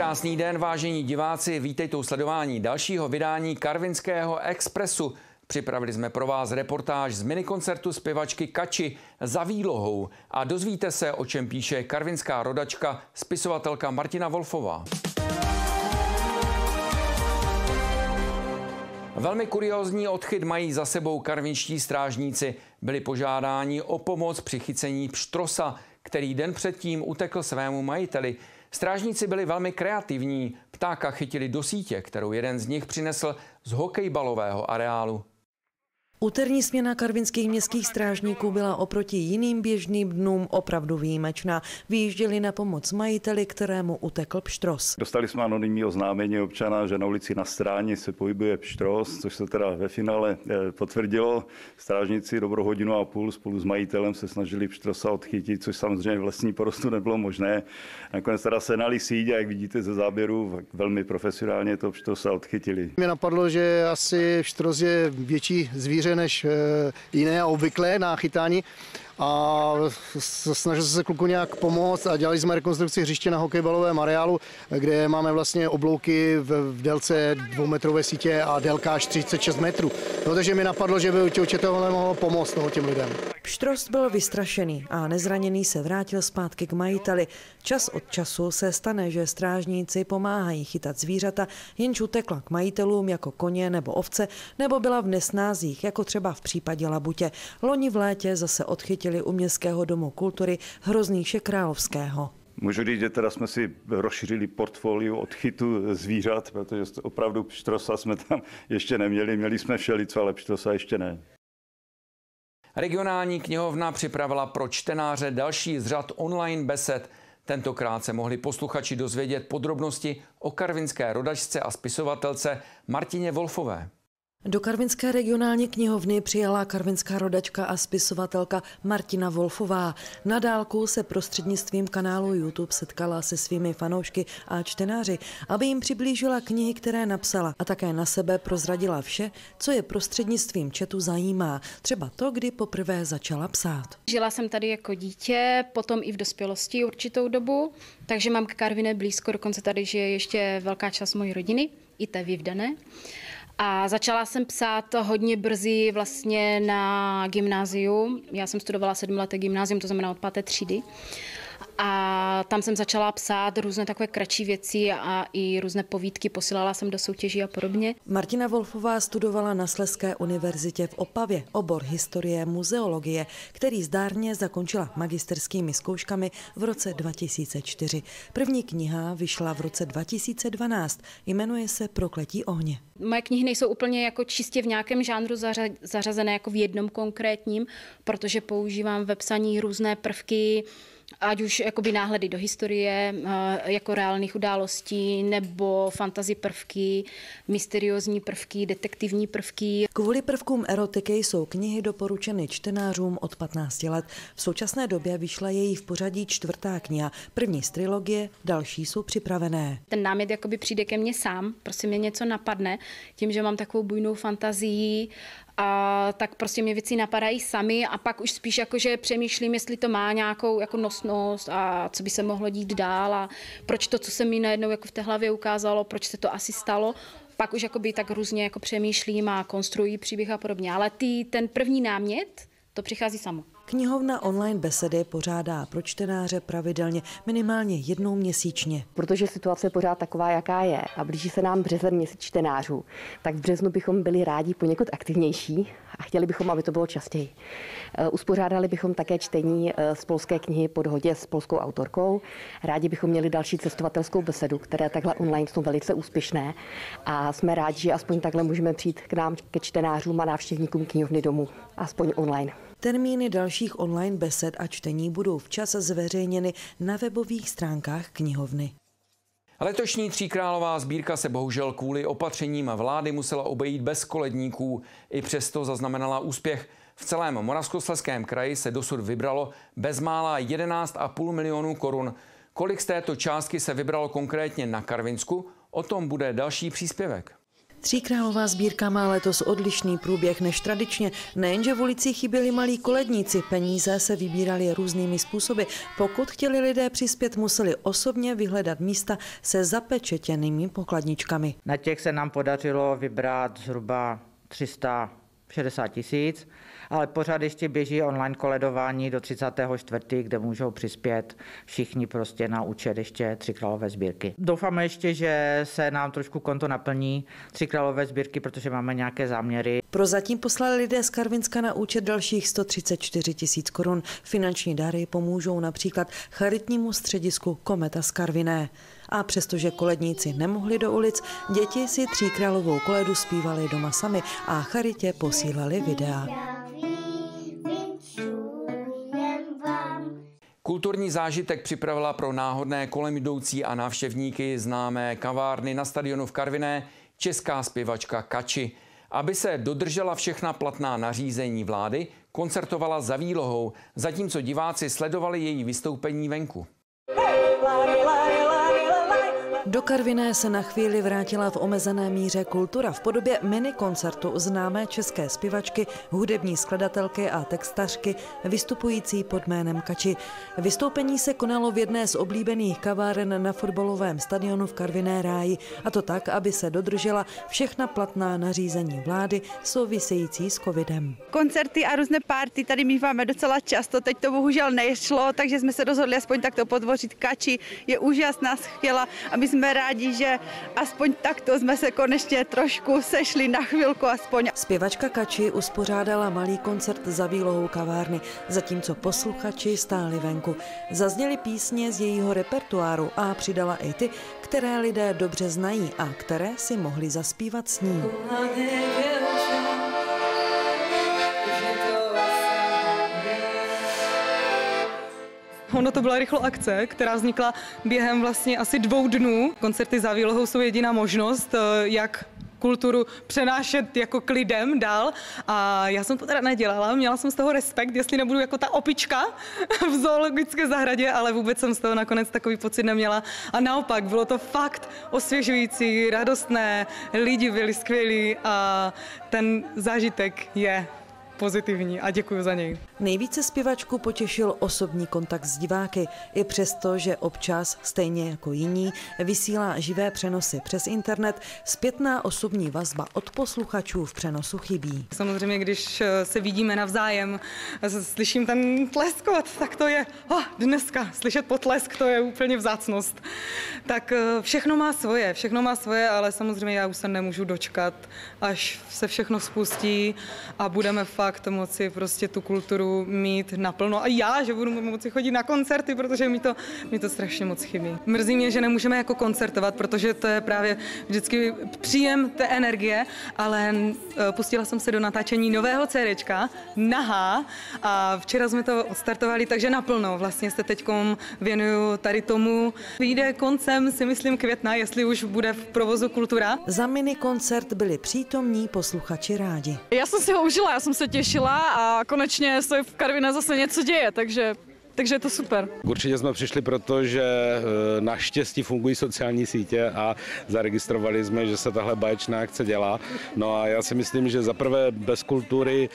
Krásný den, vážení diváci, vítejte u sledování dalšího vydání Karvinského expresu. Připravili jsme pro vás reportáž z minikoncertu zpěvačky Kači Za výlohou a dozvíte se, o čem píše karvinská rodačka, spisovatelka Martina Wolfová. Velmi kuriózní odchyt mají za sebou karvinští strážníci. Byli požádáni o pomoc při chycení pštrosa, který den předtím utekl svému majiteli. Strážníci byli velmi kreativní. Ptáka chytili do sítě, kterou jeden z nich přinesl z hokejbalového areálu. Úterní směna karvinských městských strážníků byla oproti jiným běžným dnům opravdu výjimečná. Vyjížděli na pomoc majiteli, kterému utekl pštros. Dostali jsme anonymní oznámení občana, že na ulici Na Stráni se pohybuje pštros, což se teda ve finále potvrdilo. Strážníci dobrou hodinu a půl spolu s majitelem se snažili pštrosa odchytit, což samozřejmě v lesní porostu nebylo možné. Nakonec teda sehnali síť a jak vidíte ze záběru, velmi profesionálně to pštrosa odchytili. Mě napadlo, že asi pštros je větší zvíře než jiné a obvyklé na chytání. A snažil se kluku nějak pomoct a dělali jsme rekonstrukci hřiště na hokejbalovém areálu, kde máme vlastně oblouky v délce 2metrové sítě a délka až 36 metrů. No, takže mi napadlo, že by určitě tohle mohlo pomoct těm lidem. Pštros byl vystrašený a nezraněný se vrátil zpátky k majiteli. Čas od času se stane, že strážníci pomáhají chytat zvířata, jenž utekla k majitelům jako koně nebo ovce, nebo byla v nesnázích, jako třeba v případě labutě. Loni v létě zase odchytili u Městského domu kultury Hrozníše Královského. Můžu říct, že teda jsme si rozšířili portfolio odchytu zvířat, protože opravdu pštrosa jsme tam ještě neměli. Měli jsme všelico, ale pštrosa ještě ne. Regionální knihovna připravila pro čtenáře další z řad online besed. Tentokrát se mohli posluchači dozvědět podrobnosti o karvinské rodačce a spisovatelce Martině Wolfové. Do Karvinské regionální knihovny přijela karvinská rodačka a spisovatelka Martina Wolfová. Na dálku se prostřednictvím kanálu YouTube setkala se svými fanoušky a čtenáři, aby jim přiblížila knihy, které napsala, a také na sebe prozradila vše, co je prostřednictvím chatu zajímá. Třeba to, kdy poprvé začala psát. Žila jsem tady jako dítě, potom i v dospělosti určitou dobu, takže mám k Karviné blízko, dokonce tady žije ještě velká část mojí rodiny, i té vyvdané. A začala jsem psát hodně brzy vlastně na gymnáziu. Já jsem studovala 7leté gymnázium, to znamená od 5. třídy. A tam jsem začala psát různé takové kratší věci a i různé povídky, posílala jsem do soutěží a podobně. Martina Wolfová studovala na Slezské univerzitě v Opavě obor historie muzeologie, který zdárně zakončila magisterskými zkouškami v roce 2004. První kniha vyšla v roce 2012, jmenuje se Prokletí ohně. Moje knihy nejsou úplně jako čistě v nějakém žánru zařazené jako v jednom konkrétním, protože používám ve psaní různé prvky, ať už jakoby náhledy do historie, jako reálných událostí, nebo fantasy prvky, mysteriózní prvky, detektivní prvky. Kvůli prvkům erotiky jsou knihy doporučeny čtenářům od 15 let. V současné době vyšla její v pořadí 4. kniha, první z trilogie, další jsou připravené. Ten námět jakoby přijde ke mně sám, prostě mě něco napadne, tím, že mám takovou bujnou fantazii, a tak prostě mě věci napadají sami a pak už spíš jakože přemýšlím, jestli to má nějakou jako nosnost a co by se mohlo dít dál a proč to, co se mi najednou jako v té hlavě ukázalo, proč se to asi stalo. Pak už jakoby tak různě jako přemýšlím a konstruuji příběh a podobně, ale ten první námět, to přichází samo. Knihovna online besedy pořádá pro čtenáře pravidelně minimálně jednou měsíčně. Protože situace je pořád taková, jaká je a blíží se nám březen, měsíc čtenářů, tak v březnu bychom byli rádi poněkud aktivnější a chtěli bychom, aby to bylo častěji. Uspořádali bychom také čtení z polské knihy po dohodě s polskou autorkou. Rádi bychom měli další cestovatelskou besedu, které takhle online jsou velice úspěšné a jsme rádi, že aspoň takhle můžeme přijít k nám, ke čtenářům a návštěvníkům knihovny domů, aspoň online. Termíny dalších online besed a čtení budou včas zveřejněny na webových stránkách knihovny. Letošní tříkrálová sbírka se bohužel kvůli opatřením vlády musela obejít bez koledníků. I přesto zaznamenala úspěch. V celém Moravskoslezském kraji se dosud vybralo bezmála 11,5 milionů korun. Kolik z této částky se vybralo konkrétně na Karvinsku? O tom bude další příspěvek. Tříkrálová sbírka má letos odlišný průběh než tradičně. Nejenže v ulicích chyběli malí koledníci, peníze se vybíraly různými způsoby. Pokud chtěli lidé přispět, museli osobně vyhledat místa se zapečetěnými pokladničkami. Na těch se nám podařilo vybrat zhruba 360 000, ale pořád ještě běží online koledování do 34., kde můžou přispět všichni prostě na účet ještě Tříkrálové sbírky. Doufáme ještě, že se nám trošku konto naplní Tříkrálové sbírky, protože máme nějaké záměry. Prozatím poslali lidé z Karvinska na účet dalších 134 000 korun. Finanční dary pomůžou například charitnímu středisku Kometa z Karviné. A přestože koledníci nemohli do ulic, děti si Tříkrálovou koledu zpívali doma sami a charitě posílali videa. Kulturní zážitek připravila pro náhodné kolem jdoucí a návštěvníky známé kavárny na stadionu v Karviné česká zpěvačka Kači. Aby se dodržela všechna platná nařízení vlády, koncertovala za výlohou, zatímco diváci sledovali její vystoupení venku. Do Karviné se na chvíli vrátila v omezené míře kultura v podobě minikoncertu známé české zpěvačky, hudební skladatelky a textařky vystupující pod jménem Kači. Vystoupení se konalo v jedné z oblíbených kaváren na fotbalovém stadionu v Karviné Ráji, a to tak, aby se dodržela všechna platná nařízení vlády související s covidem. Koncerty a různé party tady míváme docela často, teď to bohužel nešlo, takže jsme se rozhodli aspoň takto podvořit Kači. Je úžasná, skvělá a my jsme rádi, že aspoň takto jsme se konečně trošku sešli na chvilku aspoň. Zpěvačka Kači uspořádala malý koncert za výlohou kavárny, zatímco posluchači stáli venku. Zazněly písně z jejího repertoáru a přidala i ty, které lidé dobře znají a které si mohli zaspívat s ní. Ono to byla rychlo akce, která vznikla během vlastně asi 2 dnů. Koncerty za výlohou jsou jediná možnost, jak kulturu přenášet jako k lidem dál. A já jsem to teda nedělala, měla jsem z toho respekt, jestli nebudu jako ta opička v zoologické zahradě, ale vůbec jsem z toho nakonec takový pocit neměla. A naopak, bylo to fakt osvěžující, radostné, lidi byli skvělí a ten zážitek je pozitivní a děkuji za něj. Nejvíce zpěvačku potěšil osobní kontakt s diváky, i přesto, že občas, stejně jako jiní, vysílá živé přenosy přes internet, zpětná osobní vazba od posluchačů v přenosu chybí. Samozřejmě, když se vidíme navzájem, slyším ten tleskot, tak to je dneska slyšet potlesk, to je úplně vzácnost. Tak všechno má svoje, ale samozřejmě já už se nemůžu dočkat, až se všechno spustí a budeme fakt moci prostě tu kulturu mít naplno. A já, že budu moci chodit na koncerty, protože mi to strašně moc chybí. Mrzí mě, že nemůžeme jako koncertovat, protože to je právě vždycky příjem té energie, ale pustila jsem se do natáčení nového CDčka, Nahá, a včera jsme to odstartovali, takže naplno. Vlastně se teďkom věnuju tady tomu. Vyjde koncem, si myslím, května, jestli už bude v provozu kultura. Za minikoncert byli přítomní posluchači rádi. Já jsem si ho užila, já jsem se těšila a konečně se v Karviné zase něco děje, takže je to super. Určitě jsme přišli, protože naštěstí fungují sociální sítě a zaregistrovali jsme, že se tahle báječná akce dělá. No a já si myslím, že zaprvé bez kultury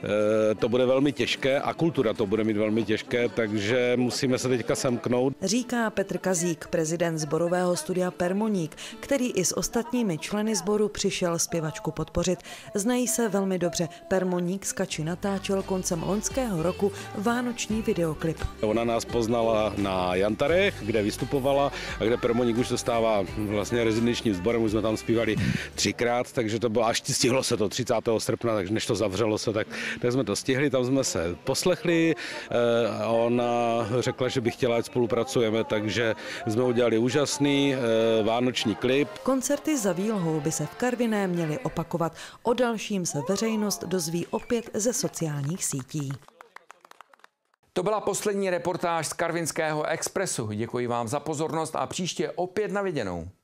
to bude velmi těžké a kultura to bude mít velmi těžké, takže musíme se teďka semknout. Říká Petr Kazík, prezident sborového studia Permoník, který i s ostatními členy sboru přišel zpěvačku podpořit. Znají se velmi dobře. Permoník s Kači natáčel koncem loňského roku vánoční videoklip. Ona nás poznala na Jantarech, kde vystupovala a kde Permoník už dostává vlastně rezidenčním sborem, už jsme tam zpívali 3krát, takže to bylo, až stihlo se to 30. srpna, takže než to zavřelo se, tak jsme to stihli, tam jsme se poslechli, ona řekla, že by chtěla, ať spolupracujeme, takže jsme udělali úžasný vánoční klip. Koncerty za výlohou by se v Karviné měly opakovat. O dalším se veřejnost dozví opět ze sociálních sítí. To byla poslední reportáž z Karvinského Expressu. Děkuji vám za pozornost a příště opět na viděnou.